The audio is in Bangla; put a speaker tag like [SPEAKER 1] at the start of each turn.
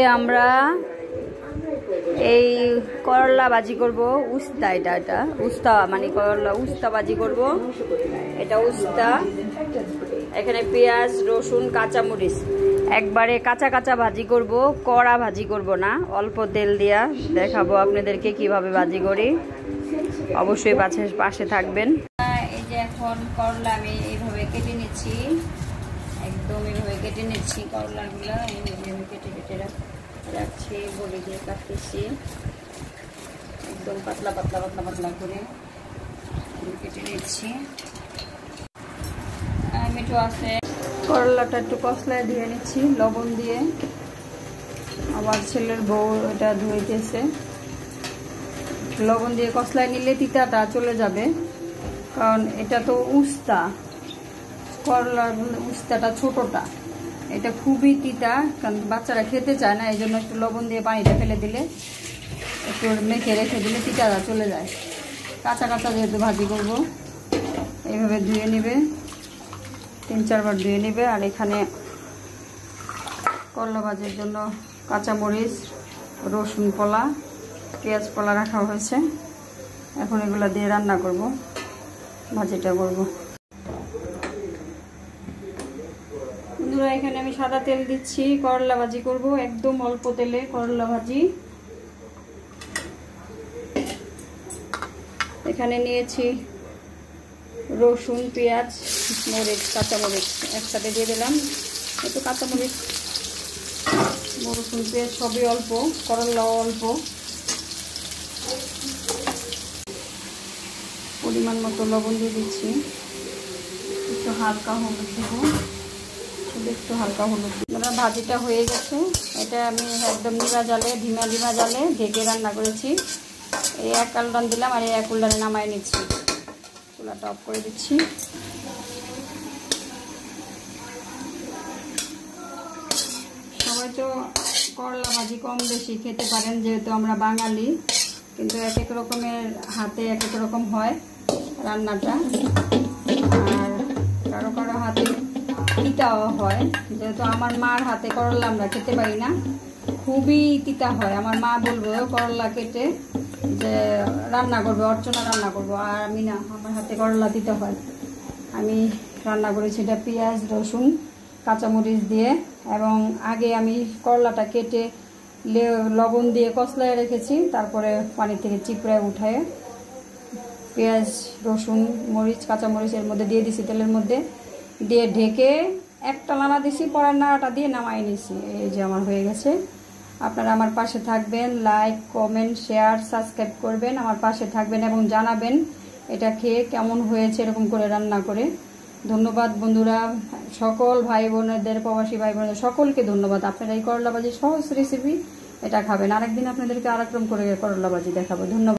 [SPEAKER 1] আমরা এই করলা ভাজি করব। উস্তা, এটা উস্তা মানে করলা উস্তা ভাজি করব। এটা উস্তা। এখানে পেঁয়াজ, রসুন, কাঁচামরিচ একবারে কাঁচা কাঁচা ভাজি করব, কড়া ভাজি করব না, অল্প তেল দিয়া দেখাবো আপনাদেরকে কিভাবে ভাজি করি। অবশ্যই পাশে থাকবেন। এই যে এখন করলা আমি এইভাবে কেটে নিচ্ছি, একদম এইভাবে কেটে নিচ্ছি করলাগুলো। এইভাবে কেটে কেটে রাখছি, বড়ি দিয়ে কাটতেছি একদম পাতলা পাতলা পাতলা পাতলা করে কেটে নিচ্ছি। মিঠু আছে, করলাটা একটু কষলায় ধুয়ে নিচ্ছি লবণ দিয়ে। আমার ছেলের বউ এটা ধুইতেছে। লবণ দিয়ে কষলায় নিলে তিতাটা চলে যাবে, কারণ এটা তো উস্তা, করলার উস্তাটা ছোটটা, এটা খুবই তিতা, কারণ বাচ্চারা খেতে চায় না। এই জন্য একটু লবণ দিয়ে পানিটা ফেলে দিলে, একটু মেখে রেখে দিলে তিতাটা চলে যায়। কাঁচা কাঁচা যেহেতু ভাজি করব, এইভাবে ধুয়ে নেবে, 3-4 বার ধুয়ে নেবে। আর এখানে করলা ভাজির জন্য কাঁচামরিচ, রসুন কলা, পেঁয়াজ কলা রাখা হয়েছে। এখন এগুলো দিয়ে রান্না করব, ভাজিটা করব। বন্ধুরা, এখানে আমি সাদা তেল দিচ্ছি, করলা ভাজি করব, একদম অল্প তেলে করলা ভাজি। এখানে নিয়েছি রসুন, পেঁয়াজ, মরিচ, কাঁচামরিচ একসাথে দিয়ে দিলাম। একটু কাঁচামরিচ, রসুন, পেঁয়াজ সবই অল্প, করলাও অল্প। পরিমাণ মতো লবণ দিয়ে দিচ্ছি, একটু হালকা হলুদ দেবো, একটু হালকা হলুদ। ভাজিটা হয়ে গেছে। এটা আমি একদম ধিমা জালে ঢেকে রান্না করেছি। এই এক উল্টান দিলাম আর এই এক উল্টানে নামাই নিচ্ছি। চুলাটা অফ করে দিচ্ছি। সবাই তো করলা ভাজি কম বেশি খেতে পারেন, যেহেতু আমরা বাঙালি, কিন্তু এক এক রকমের হাতে এক এক রকম হয় রান্নাটা। আর কারো কারো হাতে তিতাও হয়, যেহেতু আমার মার হাতে করলা আমরা খেতে পারি না, খুবই তিতা হয়। আমার মা বলবো করলা কেটে যে রান্না করবে, অর্চনা রান্না করবো, আর আমি না, আমার হাতে করলা তিতা হয়। আমি রান্না করেছি এটা পেঁয়াজ, রসুন, কাঁচামরিচ দিয়ে, এবং আগে আমি করলাটা কেটে লবণ দিয়ে কষলায় রেখেছি, তারপরে পানি থেকে চিপড়ায় উঠায় পেঁয়াজ, রসুন, মরিচ, কাঁচামরিচ এর মধ্যে দিয়ে দিছি, তেলের মধ্যে দিয়ে ঢেকে একটা নাড়া দিছি, পরের নাড়াটা দিয়ে নামাই নিছি। এই যে আমার হয়ে গেছে। আপনারা আমার পাশে থাকবেন, লাইক, কমেন্ট, শেয়ার, সাবস্ক্রাইব করবেন, আমার পাশে থাকবেন এবং জানাবেন এটা খেয়ে কেমন হয়েছে এরকম করে রান্না করে। ধন্যবাদ বন্ধুরা, সকল ভাই বোনেদের, প্রবাসী ভাই বোনেদের সকলকে ধন্যবাদ। আপনারা এই করলা ভাজি সহজ রেসিপি এটা খাবেন। আরেকদিন আপনাদেরকে আরেক রকম করে করলা ভাজি দেখাবো। ধন্যবাদ।